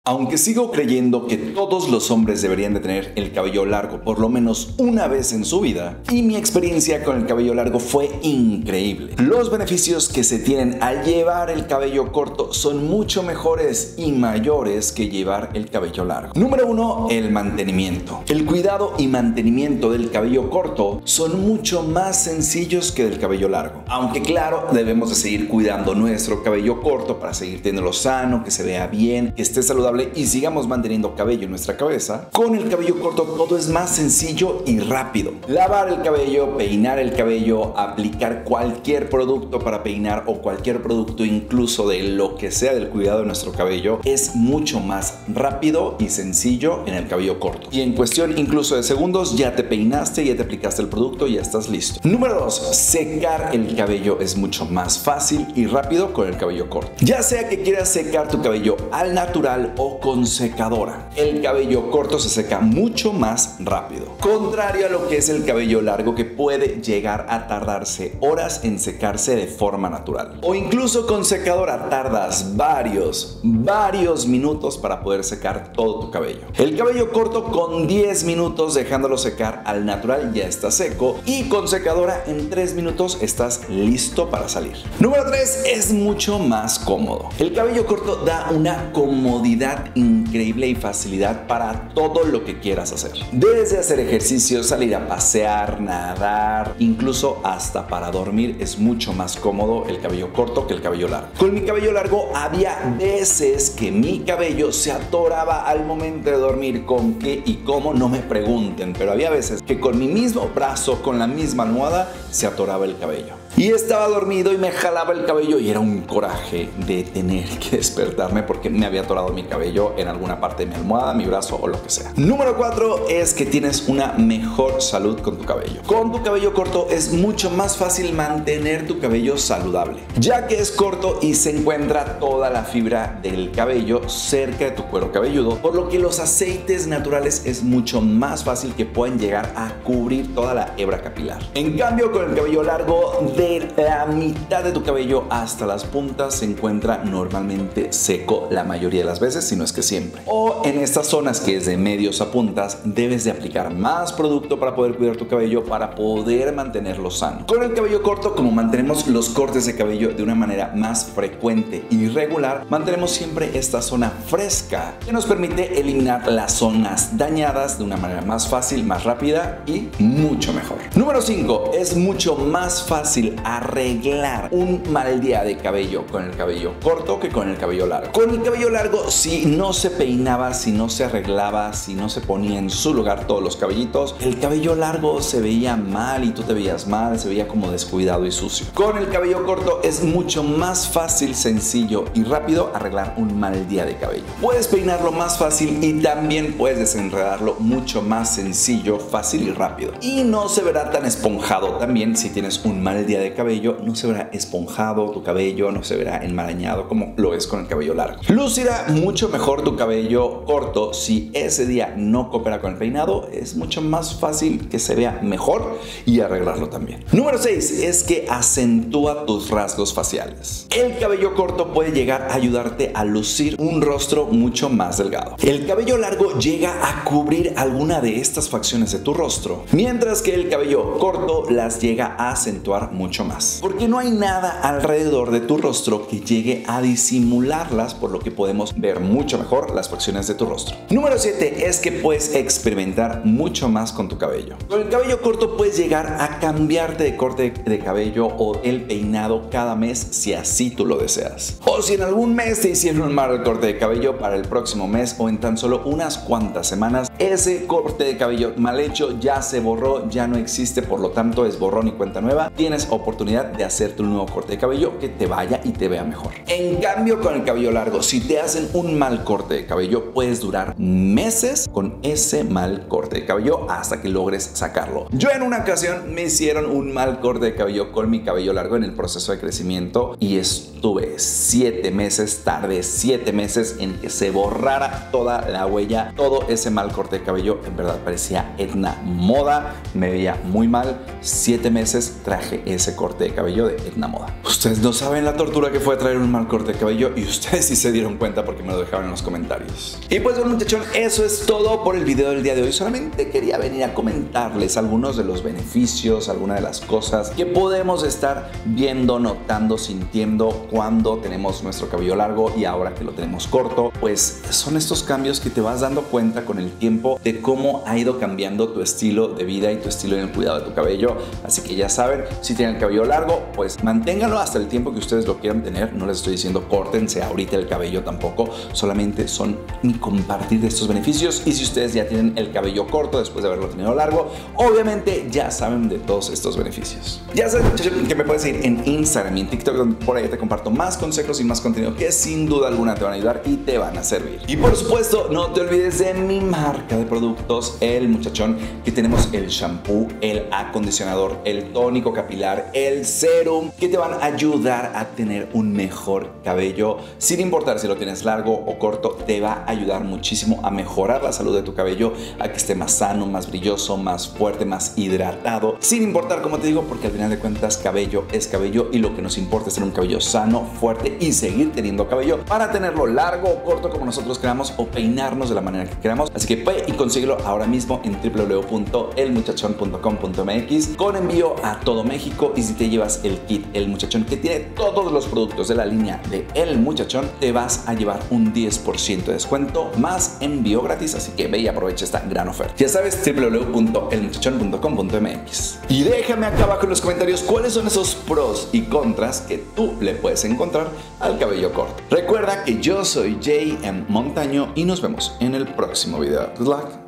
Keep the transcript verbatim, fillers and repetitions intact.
Aunque sigo creyendo que todos los hombres deberían de tener el cabello largo por lo menos una vez en su vida, y mi experiencia con el cabello largo fue increíble. Los beneficios que se tienen al llevar el cabello corto son mucho mejores y mayores que llevar el cabello largo. Número uno, el mantenimiento. El cuidado y mantenimiento del cabello corto son mucho más sencillos que del cabello largo. Aunque claro, debemos de seguir cuidando nuestro cabello corto para seguir teniéndolo sano, que se vea bien, que esté saludable y sigamos manteniendo cabello en nuestra cabeza. Con el cabello corto todo es más sencillo y rápido. Lavar el cabello, peinar el cabello, aplicar cualquier producto para peinar o cualquier producto incluso de lo que sea del cuidado de nuestro cabello es mucho más rápido y sencillo en el cabello corto. Y en cuestión incluso de segundos ya te peinaste, ya te aplicaste el producto y ya estás listo. Número dos, secar el cabello es mucho más fácil y rápido con el cabello corto. Ya sea que quieras secar tu cabello al natural o con secadora, el cabello corto se seca mucho más rápido, contrario a lo que es el cabello largo, que puede llegar a tardarse horas en secarse de forma natural, o incluso con secadora tardas varios varios minutos para poder secar todo tu cabello. El cabello corto con diez minutos dejándolo secar al natural ya está seco, y con secadora en tres minutos estás listo para salir. Número tres, es mucho más cómodo. El cabello corto da una comodidad increíble y facilidad para todo lo que quieras hacer. Desde hacer ejercicio, salir a pasear, nadar, incluso hasta para dormir es mucho más cómodo el cabello corto que el cabello largo. Con mi cabello largo había veces que mi cabello se atoraba al momento de dormir. ¿Con qué y cómo? No me pregunten, pero había veces que con mi mismo brazo, con la misma almohada, se atoraba el cabello. Y estaba dormido y me jalaba el cabello y era un coraje de tener que despertarme porque me había atorado mi cabello en alguna parte de mi almohada, mi brazo o lo que sea. Número cuatro es que tienes una mejor salud con tu cabello. Con tu cabello corto es mucho más fácil mantener tu cabello saludable, ya que es corto y se encuentra toda la fibra del cabello cerca de tu cuero cabelludo, por lo que los aceites naturales es mucho más fácil que puedan llegar a cubrir toda la hebra capilar. En cambio, con el cabello largo, de la mitad de tu cabello hasta las puntas se encuentra normalmente seco la mayoría de las veces, si no es que siempre. O en estas zonas que es de medios a puntas, debes de aplicar más producto para poder cuidar tu cabello, para poder mantenerlo sano. Con el cabello corto, como mantenemos los cortes de cabello de una manera más frecuente y regular, mantenemos siempre esta zona fresca, que nos permite eliminar las zonas dañadas de una manera más fácil, más rápida y mucho mejor. Número cinco, es mucho más fácil arreglar un mal día de cabello con el cabello corto que con el cabello largo. Con el cabello largo, si no se peinaba, si no se arreglaba, si no se ponía en su lugar todos los cabellitos, el cabello largo se veía mal y tú te veías mal, se veía como descuidado y sucio. Con el cabello corto es mucho más fácil, sencillo y rápido arreglar un mal día de cabello. Puedes peinarlo más fácil y también puedes desenredarlo mucho más sencillo, fácil y rápido. Y no se verá tan esponjado también. Si tienes un mal día de cabello, no se verá esponjado tu cabello, no se verá enmarañado como lo es con el cabello largo. Lucirá mucho mejor tu cabello corto si ese día no coopera con el peinado. Es mucho más fácil que se vea mejor y arreglarlo también. Número seis es que acentúa tus rasgos faciales. El cabello corto puede llegar a ayudarte a lucir un rostro mucho más delgado. El cabello largo llega a cubrir alguna de estas facciones de tu rostro, mientras que el cabello corto las llega a acentuar mucho más, porque no hay nada alrededor de tu rostro que llegue a disimularlas, por lo que podemos ver mucho mejor las facciones de tu rostro. Número siete es que puedes experimentar mucho más con tu cabello. Con el cabello corto puedes llegar a cambiarte de corte de cabello o el peinado cada mes si así tú lo deseas. O si en algún mes te hicieron un mal corte de cabello, para el próximo mes o en tan solo unas cuantas semanas ese corte de cabello mal hecho ya se borró, ya no existe, por lo tanto es borrón y cuenta nueva. Tienes oportunidad de hacerte un nuevo corte de cabello que te vaya y te vea mejor. En cambio, con el cabello largo, si te hacen un mal corte de cabello, puedes durar meses con ese mal corte de cabello hasta que logres sacarlo. Yo en una ocasión me hicieron un mal corte de cabello con mi cabello largo en el proceso de crecimiento y estuve siete meses, tardé siete meses en que se borrara toda la huella, todo ese mal corte de cabello. En verdad parecía Edna Moda, me veía muy mal. Siete meses traje ese ese corte de cabello de Edna Moda. Ustedes no saben la tortura que fue traer un mal corte de cabello y ustedes sí se dieron cuenta porque me lo dejaron en los comentarios. Y pues bueno, muchachón, eso es todo por el video del día de hoy. Solamente quería venir a comentarles algunos de los beneficios, algunas de las cosas que podemos estar viendo, notando, sintiendo cuando tenemos nuestro cabello largo y ahora que lo tenemos corto. Pues son estos cambios que te vas dando cuenta con el tiempo de cómo ha ido cambiando tu estilo de vida y tu estilo en el cuidado de tu cabello. Así que ya saben, si tienen el cabello largo, pues manténganlo hasta el tiempo que ustedes lo quieran tener. No les estoy diciendo córtense ahorita el cabello tampoco, solamente son mi compartir de estos beneficios. Y si ustedes ya tienen el cabello corto después de haberlo tenido largo, obviamente ya saben de todos estos beneficios. Ya sabes, muchachos, que me puedes seguir en Instagram y en TikTok, donde por ahí te comparto más consejos y más contenido que sin duda alguna te van a ayudar y te van a servir. Y por supuesto, no te olvides de mi marca de productos, El Muchachón, que tenemos el shampoo, el acondicionador, el tónico capilar, el serum, que te van a ayudar a tener un mejor cabello. Sin importar si lo tienes largo o corto, te va a ayudar muchísimo a mejorar la salud de tu cabello, a que esté más sano, más brilloso, más fuerte, más hidratado. Sin importar, como te digo, porque al final de cuentas cabello es cabello y lo que nos importa es tener un cabello sano, fuerte y seguir teniendo cabello para tenerlo largo o corto como nosotros queramos o peinarnos de la manera que queramos. Así que ve y consíguelo ahora mismo en w w w punto el muchachón punto com punto m x con envío a todo México. Y si te llevas el kit El Muchachón, que tiene todos los productos de la línea de El Muchachón, te vas a llevar un diez por ciento de descuento más envío gratis. Así que ve y aprovecha esta gran oferta. Ya sabes, w w w punto el muchachón punto com punto m x. Y déjame acá abajo en los comentarios cuáles son esos pros y contras que tú le puedes encontrar al cabello corto. Recuerda que yo soy J M Montaño y nos vemos en el próximo video. Good luck.